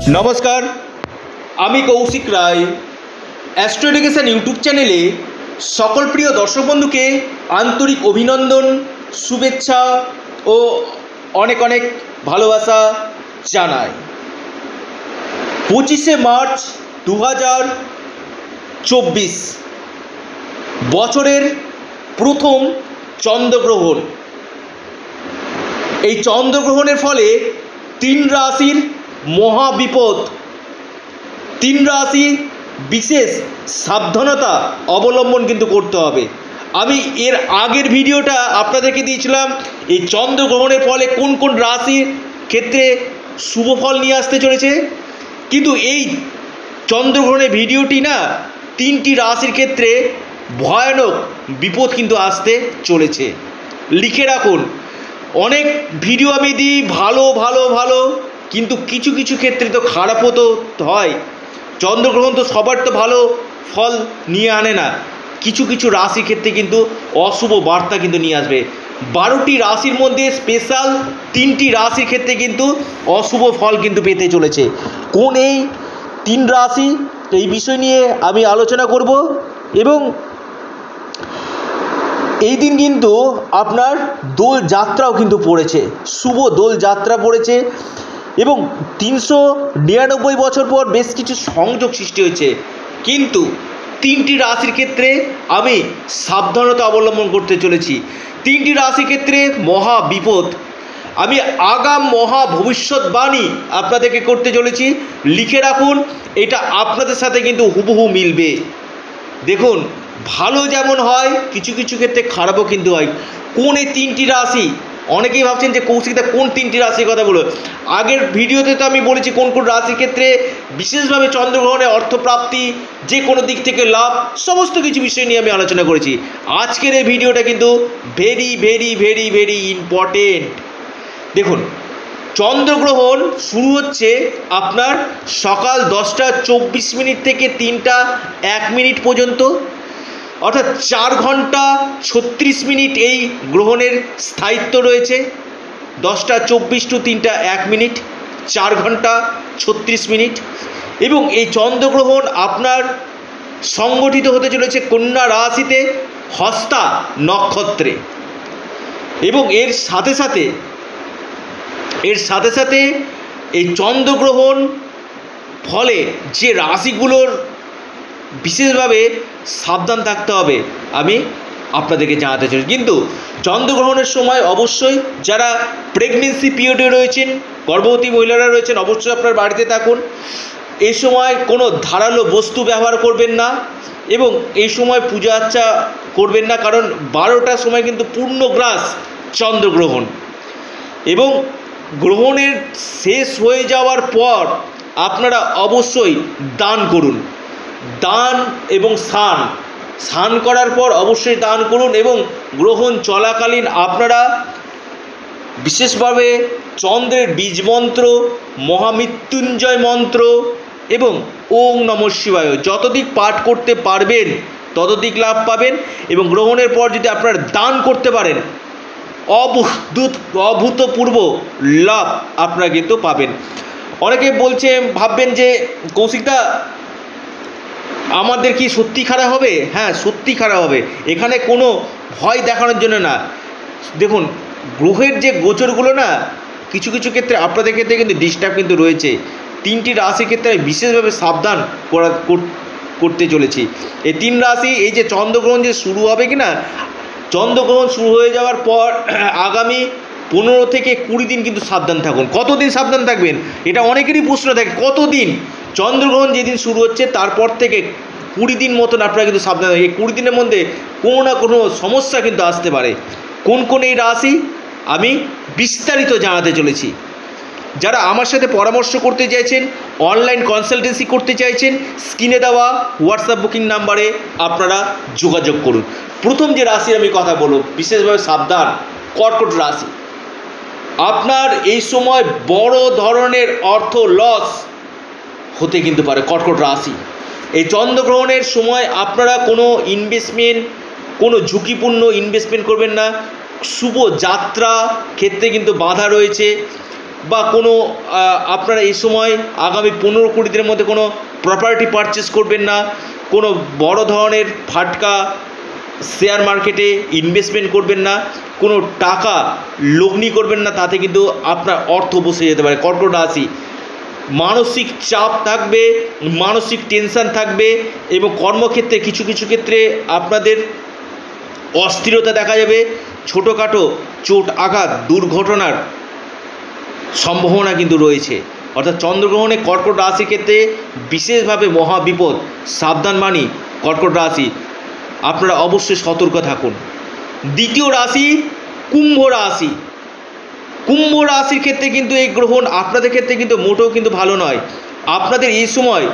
নমস্কার, আমি Kaushik Roy. Astro education YouTube চ্যানেলে সকল প্রিয় দর্শক বন্ধুকে আন্তরিক অভিনন্দন, শুভেচ্ছা ও অনেক অনেক ভালোবাসা জানাই। 25শে মার্চ 2024 বছরের প্রথম চন্দ্রগ্রহণ। এই চন্দ্রগ্রহণের ফলে 3 রাশির মহাবিপদ, 3 রাশি বিশেষ সাবধানতা অবলম্বন কিন্তু করতে হবে। আমি এর আগের ভিডিওটা আপনাদেরকে দিয়েছিলাম এই চন্দ্রগ্রহণের ফলে কোন কোন রাশির ক্ষেত্রে শুভ ফল নিয়ে আসতে চলেছে, কিন্তু এই চন্দ্রগ্রহণের ভিডিওটি না 3টি রাশির ক্ষেত্রে ভয়ানক বিপদ কিন্তু আসতে চলেছে। লিখে রাখুন, অনেক ভিডিও আমি দিই ভালো ভালো ভালো, কিন্তু কিছু কিছু ক্ষেত্রে তো খারাপও তো হয়। চন্দ্রগ্রহণ তো সবার তো ভালো ফল নিয়ে আনে না, কিছু কিছু রাশির ক্ষেত্রে কিন্তু অশুভ বার্তা কিন্তু নিয়ে আসবে। 12টি রাশির মধ্যে স্পেশাল 3টি রাশির ক্ষেত্রে কিন্তু অশুভ ফল কিন্তু পেতে চলেছে। কোন এই 3 রাশি, এই বিষয় নিয়ে আমি আলোচনা করব। এবং এই দিন কিন্তু আপনার দোল যাত্রাও কিন্তু পড়েছে, শুভ দোল যাত্রা পড়েছে এবং 399 বছর পর বেশ কিছু সংযোগ সৃষ্টি হয়েছে। কিন্তু 3টি রাশির ক্ষেত্রে আমি সাবধানতা অবলম্বন করতে চলেছি। 3টি রাশির ক্ষেত্রে মহা বিপদ, আমি আগাম মহা ভবিষ্যৎবাণী আপনাদেরকে করতে চলেছি। লিখে রাখুন, এটা আপনাদের সাথে কিন্তু হুবহু মিলবে। দেখুন, ভালো যেমন হয় কিছু কিছু ক্ষেত্রে খারাপও কিন্তু হয়। কোন এই 3টি রাশি, অনেকেই ভাবছেন যে কৌশিকদা কোন 3টি রাশির কথা বলো। আগের ভিডিওতে তো আমি বলেছি কোন কোন রাশির ক্ষেত্রে বিশেষভাবে চন্দ্রগ্রহণে অর্থপ্রাপ্তি, যে কোনো দিক থেকে লাভ, সমস্ত কিছু বিষয় নিয়ে আমি আলোচনা করেছি। আজকের এই ভিডিওটা কিন্তু very very very very important. দেখুন, চন্দ্রগ্রহণ শুরু হচ্ছে আপনার সকাল 10টা 24 মিনিট থেকে 3টা 1 মিনিট পর্যন্ত, অর্থাৎ 4 ঘন্টা 36 মিনিট এই গ্রহণের স্থায়িত্ব রয়েছে। 10টা 24 টু 3টা 1 মিনিট, 4 ঘন্টা 36 মিনিট। এবং এই চন্দ্রগ্রহণ আপনার সংগঠিত হতে চলেছে কন্যা রাশিতে হস্তা নক্ষত্রে। এবং এর সাথে সাথে এই চন্দ্রগ্রহণ ফলে যে রাশিগুলোর বিশেষভাবে সাবধান থাকতে হবে আমি আপনাদেরকে জানাতে চাই। কিন্তু চন্দ্রগ্রহণের সময় অবশ্যই যারা প্রেগনেন্সি পিরিয়ডে রয়েছেন, গর্ভবতী মহিলারা রয়েছেন, অবশ্যই আপনার বাড়িতে থাকুন। এই সময় কোনো ধারালো বস্তু ব্যবহার করবেন না এবং এই সময় পূজা আর্চা করবেন না, কারণ 12টার সময় কিন্তু পূর্ণগ্রাস চন্দ্রগ্রহণ। এবং গ্রহণের শেষ হয়ে যাওয়ার পর আপনারা অবশ্যই দান করুন। দান এবং স্নান করার পর অবশ্যই দান করুন। এবং গ্রহণ চলাকালীন আপনারা বিশেষভাবে চন্দ্রের বীজ মন্ত্র, মহামৃত্যুঞ্জয় মন্ত্র এবং ওম নমঃ শিবায় যতদিক পাঠ করতে পারবেন ততদিক লাভ পাবেন। এবং গ্রহণের পর যদি আপনারা দান করতে পারেন, অভূতপূর্ব লাভ আপনারা কিন্তু পাবেন। অনেকে বলছে, ভাববেন যে কৌশিকদা আমাদের কি সত্যি খারাপ হবে? হ্যাঁ, সত্যি খারাপ হবে, এখানে কোনো ভয় দেখানোর জন্য না। দেখুন, গ্রহের যে গোচরগুলো না কিছু কিছু ক্ষেত্রে আপনাদের ক্ষেত্রে কিন্তু ডিস্টার্ব কিন্তু রয়েছে। 3টি রাশির ক্ষেত্রে বিশেষভাবে সাবধান করতে চলেছি। এই 3 রাশি, এই যে চন্দ্রগ্রহণ যে শুরু হবে কি না, চন্দ্রগ্রহণ শুরু হয়ে যাওয়ার পর আগামী 15 থেকে 20 দিন কিন্তু সাবধান থাকুন। কতদিন সাবধান থাকবেন, এটা অনেকেরই প্রশ্ন থাকে। কতদিন? চন্দ্রগ্রহণ যেদিন শুরু হচ্ছে তারপর থেকে 20 দিন মতন আপনারা কিন্তু সাবধান থাকবেন। এই 20 দিনের মধ্যে কোনো না কোনো সমস্যা কিন্তু আসতে পারে। কোন কোন এই রাশি আমি বিস্তারিত জানাতে চলেছি। যারা আমার সাথে পরামর্শ করতে চাইছেন, অনলাইন কনসালটেন্সি করতে চাইছেন, স্ক্রিনে দেওয়া হোয়াটসঅ্যাপ বুকিং নাম্বারে আপনারা যোগাযোগ করুন। প্রথম যে রাশি আমি কথা বলব, বিশেষভাবে সাবধান, কর্কট রাশি। আপনার এই সময় বড় ধরনের অর্থ লস হতে কিন্তু পারে। কর্কট রাশি, এই চন্দ্রগ্রহণের সময় আপনারা কোনো ইনভেস্টমেন্ট, কোনো ঝুঁকিপূর্ণ ইনভেস্টমেন্ট করবেন না। শুভ যাত্রা ক্ষেত্রে কিন্তু বাধা রয়েছে। বা কোনো আপনারা এই সময় আগামী 15-20 দিনের মধ্যে কোনো প্রপার্টি পারচেস করবেন না, কোনো বড় ধরনের ফাটকা শেয়ার মার্কেটে ইনভেস্টমেন্ট করবেন না, কোনো টাকা লগ্নি করবেন না, তাতে কিন্তু আপনার অর্থ বসে যেতে পারে। কর্কট রাশি, মানসিক চাপ থাকবে, মানসিক টেনশান থাকবে এবং কর্মক্ষেত্রে কিছু কিছু ক্ষেত্রে আপনাদের অস্থিরতা দেখা যাবে। ছোটোখাটো চোট আঘাত দুর্ঘটনার সম্ভাবনা কিন্তু রয়েছে। অর্থাৎ চন্দ্রগ্রহণে কর্কট রাশির ক্ষেত্রে বিশেষভাবে মহাবিপদ, সাবধান বাণী কর্কট রাশি, আপনারা অবশ্যই সতর্ক থাকুন। দ্বিতীয় রাশি কুম্ভ রাশি। কুম্ভ রাশির ক্ষেত্রে কিন্তু এই গ্রহণ আপনাদের ক্ষেত্রে কিন্তু মোটেও কিন্তু ভালো নয়। আপনাদের এই সময়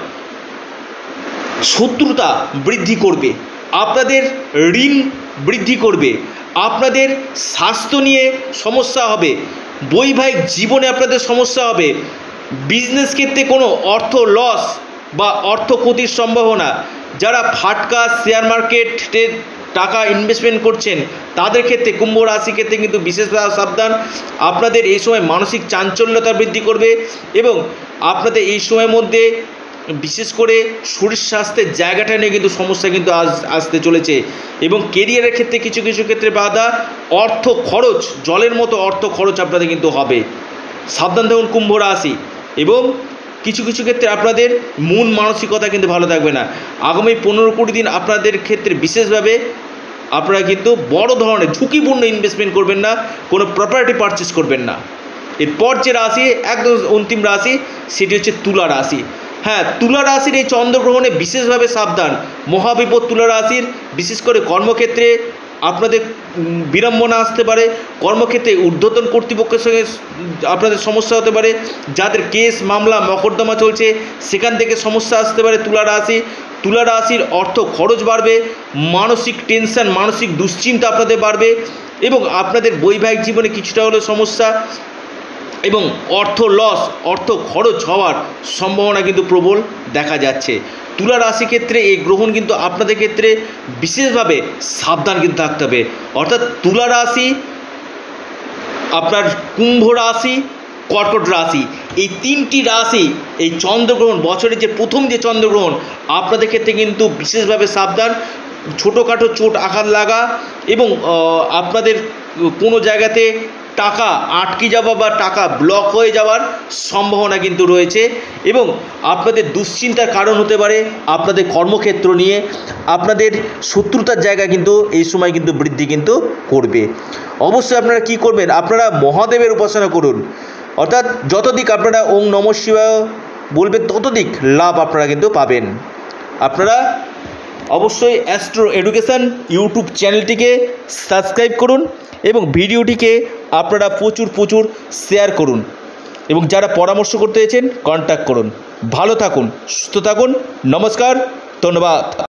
শত্রুতা বৃদ্ধি করবে, আপনাদের ঋণ বৃদ্ধি করবে, আপনাদের স্বাস্থ্য নিয়ে সমস্যা হবে, বৈবাহিক জীবনে আপনাদের সমস্যা হবে, বিজনেস ক্ষেত্রে কোনো অর্থ লস বা অর্থ ক্ষতির সম্ভাবনা। যারা ফাটকা শেয়ার মার্কেটে টাকা ইনভেস্টমেন্ট করছেন তাদের ক্ষেত্রে কুম্ভ রাশির ক্ষেত্রে কিন্তু বিশেষভাবে সাবধান। আপনাদের এই সময় মানসিক চাঞ্চল্যতা বৃদ্ধি করবে এবং আপনাদের এই সময়ের মধ্যে বিশেষ করে শরীর স্বাস্থ্যের জায়গাটা নিয়ে কিন্তু সমস্যা কিন্তু আসতে চলেছে এবং কেরিয়ারের ক্ষেত্রে কিছু কিছু ক্ষেত্রে বাধা, অর্থ খরচ, জলের মতো অর্থ খরচ আপনাদের কিন্তু হবে। সাবধান থাকুন কুম্ভ রাশি। এবং কিছু কিছু ক্ষেত্রে আপনাদের মন মানসিকতা কিন্তু ভালো থাকবে না। আগামী 15-20 দিন আপনাদের ক্ষেত্রে বিশেষভাবে আপনারা কিন্তু বড় ধরনের ঝুঁকিপূর্ণ ইনভেস্টমেন্ট করবেন না, কোনো প্রপার্টি পারচেস করবেন না। এরপর যে রাশি একদম অন্তিম রাশি সেটি হচ্ছে তুলা রাশি। হ্যাঁ, তুলা রাশির এই চন্দ্রগ্রহণে বিশেষভাবে সাবধান, মহাবিপদ তুলা রাশির। বিশেষ করে কর্মক্ষেত্রে আপনাদের বিড়ম্বনা আসতে পারে, কর্মক্ষেত্রে ঊর্ধ্বতন কর্তৃপক্ষের সঙ্গে আপনাদের সমস্যা হতে পারে, যাদের কেস মামলা মকদ্দমা চলছে সেখান থেকে সমস্যা আসতে পারে তুলা রাশি। তুলা রাশির অর্থ খরচ বাড়বে, মানসিক টেনশন, মানসিক দুশ্চিন্তা আপনাদের বাড়বে এবং আপনাদের বৈবাহিক জীবনে কিছুটা হলেও সমস্যা এবং অর্থ লস, অর্থ খরচ হওয়ার সম্ভাবনা কিন্তু প্রবল দেখা যাচ্ছে। তুলা রাশি ক্ষেত্রে এই গ্রহণ কিন্তু আপনাদের ক্ষেত্রে বিশেষভাবে সাবধান কিন্তু থাকতে হবে। অর্থাৎ তুলা রাশি, আপনার কুম্ভ রাশি, কর্কট রাশি, এই তিনটি রাশি এই চন্দ্রগ্রহণ, বছরের যে প্রথম যে চন্দ্রগ্রহণ, আপনাদের ক্ষেত্রে কিন্তু বিশেষভাবে সাবধান। ছোটোখাটো চোট আঘাত লাগা এবং আপনাদের কোনো জায়গাতে টাকা আটকে যাওয়া বা টাকা ব্লক হয়ে যাওয়ার সম্ভাবনা কিন্তু রয়েছে এবং আপনাদের দুশ্চিন্তার কারণ হতে পারে আপনাদের কর্মক্ষেত্র নিয়ে। আপনাদের শত্রুতার জায়গা কিন্তু এই সময় কিন্তু বৃদ্ধি কিন্তু করবে। অবশ্যই আপনারা কি করবেন, আপনারা মহাদেবের উপাসনা করুন। অর্থাৎ যতদিক আপনারা ওং নমঃ শিবায় বলবেন ততদিক লাভ আপনারা কিন্তু পাবেন। আপনারা অবশ্যই অ্যাস্ট্রো এডুকেশন ইউটিউব চ্যানেলটিকে সাবস্ক্রাইব করুন এবং ভিডিওটিকে আপনারা প্রচুর শেয়ার করুন এবং যারা পরামর্শ করতে চাইছেন কন্ট্যাক্ট করুন। ভালো থাকুন, সুস্থ থাকুন, নমস্কার, ধন্যবাদ।